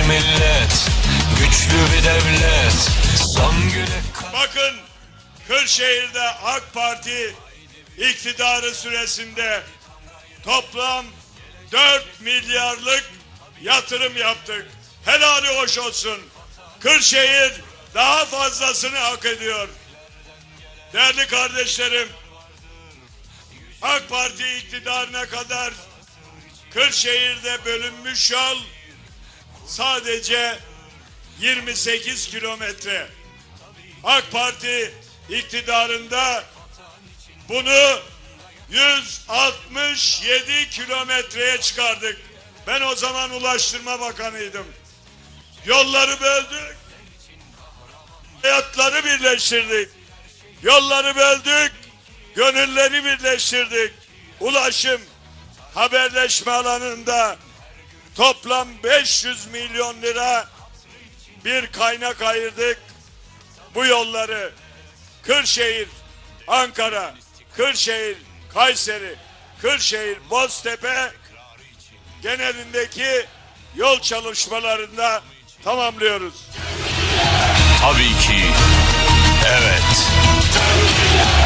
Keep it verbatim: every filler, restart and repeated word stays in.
millet, güçlü bir devlet. Son güne... Bakın, Kırşehir'de AK Parti iktidarı süresinde toplam dört milyarlık yatırım yaptık. Helali hoş olsun. Kırşehir daha fazlasını hak ediyor. Değerli kardeşlerim, AK Parti iktidarına kadar Kırşehir'de bölünmüş yol sadece yirmi sekiz kilometre. AK Parti iktidarında bunu yüz altmış yedi kilometreye çıkardık. Ben o zaman Ulaştırma Bakanıydım. Yolları böldük, hayatları birleştirdik. Yolları böldük, gönülleri birleştirdik. Ulaşım, haberleşme alanında toplam beş yüz milyon lira bir kaynak ayırdık. Bu yolları Kırşehir, Ankara, Kırşehir, Kayseri, Kırşehir, Boztepe genelindeki yol çalışmalarında tamamlıyoruz. Tabii ki, evet.